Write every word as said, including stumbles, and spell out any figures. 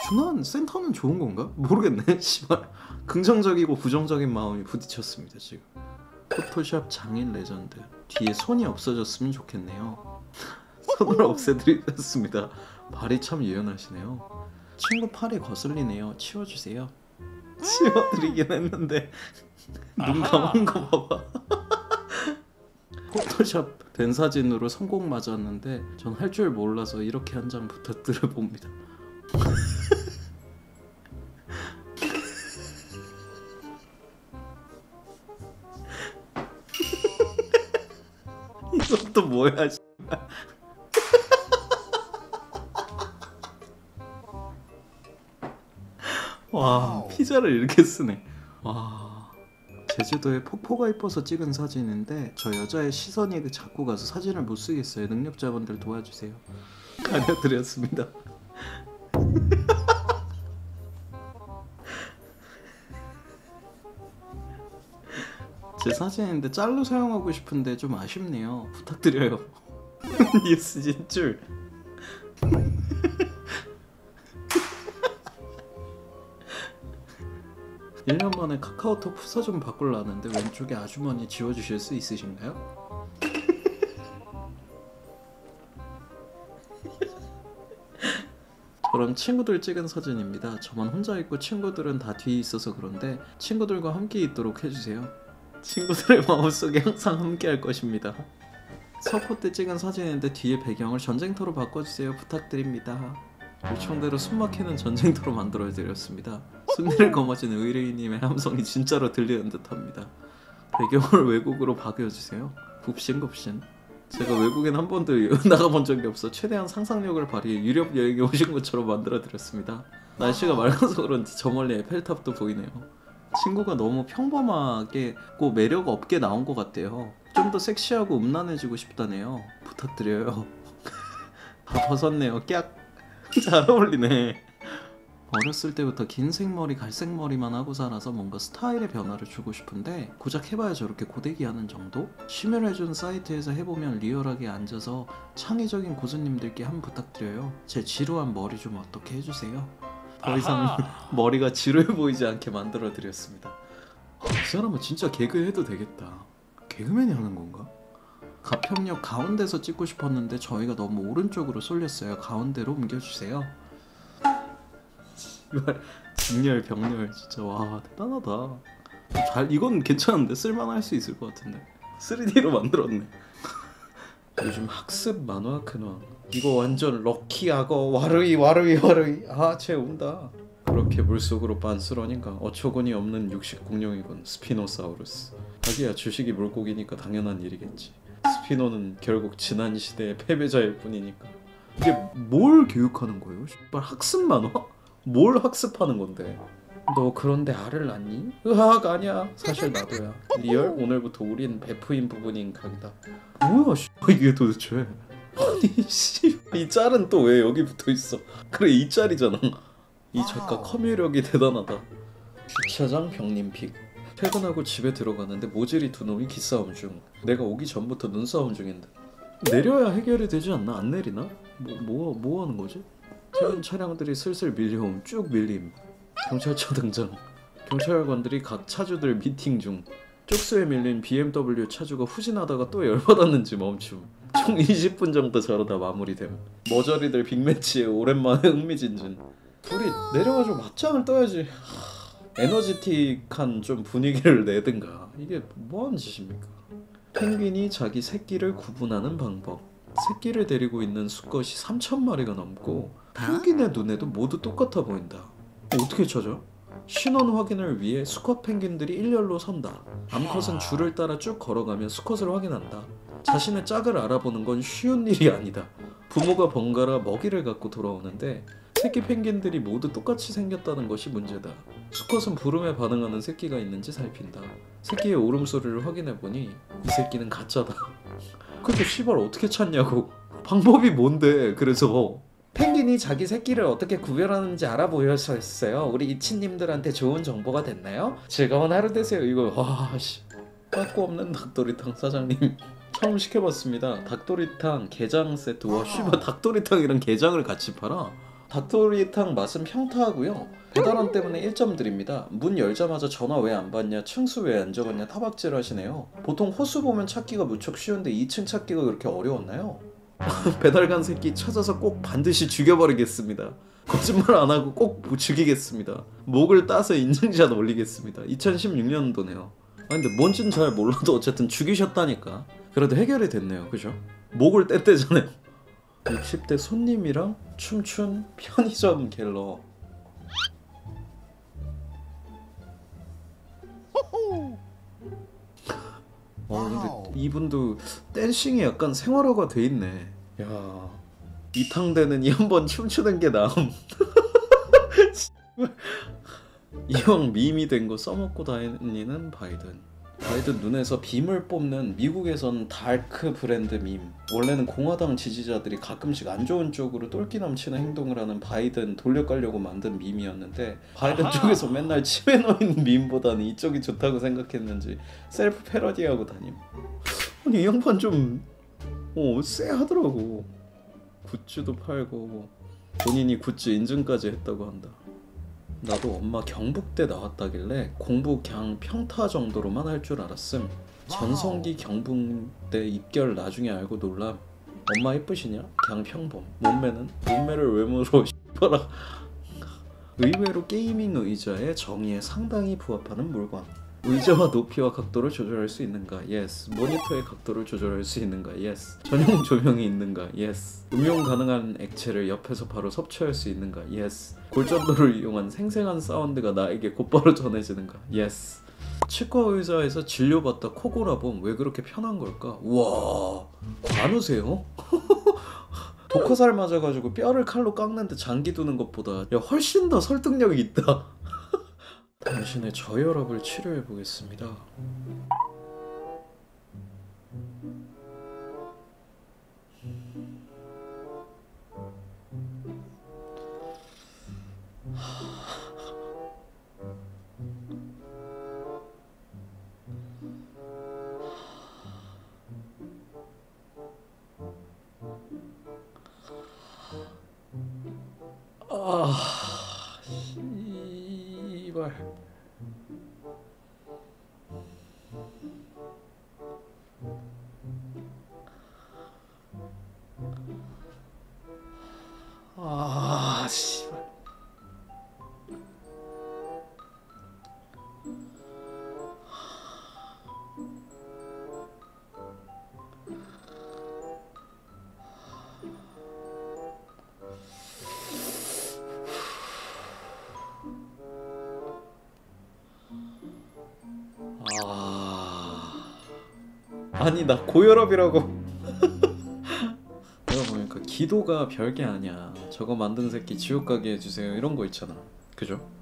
준환 센터는 좋은 건가? 모르겠네. 씨발. 긍정적이고 부정적인 마음이 부딪혔습니다 지금. 포토샵 장인 레전드. 뒤에 손이 없어졌으면 좋겠네요. 손을 없애드리겠습니다. 발이 참 유연하시네요. 친구 팔이 거슬리네요. 치워주세요. 치워드리긴 했는데 눈 감은 거 봐봐. 포토샵 된 사진으로 성공 맞았는데 전 할 줄 몰라서 이렇게 한 장 부탁드려 봅니다. 이건 또 뭐야? 와, 피자를 이렇게 쓰네. 와, 제주도에 폭포가 이뻐서 찍은 사진인데 저 여자의 시선이 자꾸 가서 사진을 못 쓰겠어요. 능력자분들 도와주세요. 가려드렸습니다. 제 사진인데 짤로 사용하고 싶은데 좀 아쉽네요. 부탁드려요. 뉴스 진출. 일 년 만에 카카오톡 푸사 좀 바꾸려는데 왼쪽에 아주머니 지워주실 수 있으신가요? 저랑 친구들 찍은 사진입니다. 저만 혼자 있고 친구들은 다 뒤에 있어서 그런데 친구들과 함께 있도록 해주세요. 친구들의 마음속에 항상 함께 할 것입니다. 서포 때 찍은 사진인데 뒤에 배경을 전쟁터로 바꿔주세요. 부탁드립니다. 요청대로 숨막히는 전쟁터로 만들어드렸습니다. 순위를 거머쥐는 의뢰인님의 함성이 진짜로 들리는 듯합니다. 배경을 외국으로 바뀌어주세요. 굽신굽신. 제가 외국엔 한 번도 나가본 적이 없어 최대한 상상력을 발휘해 유럽 여행에 오신 것처럼 만들어드렸습니다. 날씨가 맑아서 그런지 저 멀리 에펠탑도 보이네요. 친구가 너무 평범하게 고 매력 없게 나온 것 같아요. 좀 더 섹시하고 음란해지고 싶다네요. 부탁드려요. 다 벗었네요. 깍. 잘 어울리네. 어렸을 때부터 긴 생머리 갈색머리만 하고 살아서 뭔가 스타일의 변화를 주고 싶은데 고작 해봐야 저렇게 고데기 하는 정도? 심혈해준 사이트에서 해보면 리얼하게 앉아서 창의적인 고수님들께 한 부탁드려요. 제 지루한 머리 좀 어떻게 해주세요. 더 이상 머리가 지루해 보이지 않게 만들어드렸습니다. 이 사람은 진짜 개그 해도 되겠다. 개그맨이 하는 건가? 가평역 가운데서 찍고 싶었는데 저희가 너무 오른쪽으로 쏠렸어요. 가운데로 옮겨주세요. 진열 병렬 진짜 와 대단하다. 잘 이건 괜찮은데 쓸만할 수 있을 것 같은데 쓰리디로 만들었네. 요즘 학습 만화 근황 이거 완전 럭키하고 와르이 와르이 와르이 아쟤 온다. 그렇게 물속으로 빤스러니까 어처구니 없는 육식 공룡이군. 스피노사우루스. 하기야 주식이 물고기니까 당연한 일이겠지. 스피노는 결국 지난 시대의 패배자일 뿐이니까. 이게 뭘 교육하는 거예요? 씨발 학습 만화? 뭘 학습하는 건데? 너 그런데 알을 낳니? 으악 아니야. 사실 나도야. 리얼? 오늘부터 우린 베프인 부분인 각이다. 뭐야 씨 이게 도대체. 아니 씨 이 짤은 또 왜 여기 붙어있어. 그래 이 짤이잖아. 이 작가 커뮤력이 대단하다. 주차장 병림픽. 퇴근하고 집에 들어가는데 모질이 두 놈이 기싸움 중. 내가 오기 전부터 눈싸움 중인데 내려야 해결이 되지 않나? 안 내리나? 뭐, 뭐, 뭐 하는 거지? 퇴근 차량들이 슬슬 밀려옴. 쭉 밀림. 경찰차 등장. 경찰관들이 각 차주들 미팅 중. 쪽수에 밀린 비엠더블유 차주가 후진하다가 또 열받았는지 멈춤. 총 이십 분 정도 저러다 마무리됨. 머저리들 빅매치에 오랜만에 흥미진진. 둘이 내려가지고 맞짱을 떠야지. 에너지틱한 좀 분위기를 내든가. 이게 뭐하는 짓입니까? 펭귄이 자기 새끼를 구분하는 방법. 새끼를 데리고 있는 수컷이 삼천 마리가 넘고 펭귄의 눈에도 모두 똑같아 보인다. 어떻게 찾아? 신원 확인을 위해 수컷 펭귄들이 일렬로 선다. 암컷은 줄을 따라 쭉 걸어가며 수컷을 확인한다. 자신의 짝을 알아보는 건 쉬운 일이 아니다. 부모가 번갈아 먹이를 갖고 돌아오는데 새끼 펭귄들이 모두 똑같이 생겼다는 것이 문제다. 수컷은 부름에 반응하는 새끼가 있는지 살핀다. 새끼의 울음소리를 확인해보니 이 새끼는 가짜다. 근데 씨발 어떻게 찾냐고. 방법이 뭔데. 그래서 펭귄이 자기 새끼를 어떻게 구별하는지 알아보였어요. 우리 이치님들한테 좋은 정보가 됐나요? 즐거운 하루 되세요. 이거 와씨 빠꾸 없는 닭도리탕 사장님 처음 시켜봤습니다. 닭도리탕 게장 세트. 와 씨발 닭도리탕이랑 게장을 같이 팔아? 닭도리탕 맛은 평타하고요. 배달원 때문에 일 점 드립니다. 문 열자마자 전화 왜 안 받냐, 층수 왜 안 적었냐 타박질 하시네요. 보통 호수 보면 찾기가 무척 쉬운데 이 층 찾기가 그렇게 어려웠나요? 배달간 새끼 찾아서 꼭 반드시 죽여버리겠습니다. 거짓말 안 하고 꼭 죽이겠습니다. 목을 따서 인증샷 올리겠습니다. 이천십육 년도네요. 아 근데 뭔진 잘 몰라도 어쨌든 죽이셨다니까. 그래도 해결이 됐네요. 그죠? 목을 뗐대잖아요. 육십 대 손님이랑 춤춘 편의점 갤러. 어 근데 이분도 댄싱이 약간 생활화가 돼 있네. 야 이탕되는 이 한번 춤추는 게 나음. 이왕 밈이 된 거 써먹고 다니는 바이든. 바이든 눈에서 빔을 뽑는 미국에선 다크 브랜드 밈. 원래는 공화당 지지자들이 가끔씩 안 좋은 쪽으로 똘끼 넘치는 행동을 하는 바이든 돌려가려고 만든 밈이었는데 바이든 아하. 쪽에서 맨날 치매 놓인 밈보다는 이쪽이 좋다고 생각했는지 셀프 패러디하고 다님. 아니 이 양반 좀 어, 쎄하더라고. 굿즈도 팔고 본인이 굿즈 인증까지 했다고 한다. 나도 엄마 경북대 나왔다길래 공부 그냥 평타 정도로만 할 줄 알았음. 전성기 경북대 입결 나중에 알고 놀람. 엄마 예쁘시냐? 그냥 평범. 몸매는? 몸매를 외모로 씨발아. 의외로 게이밍 의자의 정의에 상당히 부합하는 물건. 의자와 높이와 각도를 조절할 수 있는가? 예스. 모니터의 각도를 조절할 수 있는가? 예스. 전용 조명이 있는가? 예스. 음용 가능한 액체를 옆에서 바로 섭취할 수 있는가? 예스. 골전도를 이용한 생생한 사운드가 나에게 곧바로 전해지는가? 예스. 치과 의사에서 진료받다 코 골아봄. 왜 그렇게 편한 걸까? 우와 관우세요? 독화살 맞아가지고 뼈를 칼로 깎는데 장기 두는 것보다 야 훨씬 더 설득력이 있다. 당신의 저혈압을 치료해 보겠습니다. 아, 씨발. 아, 씨발. 아, 아니 나 고혈압이라고. 내가 보니까 기도가 별게 아니야. 저거 만든 새끼 지옥 가게 해주세요 이런 거 있잖아. 그죠?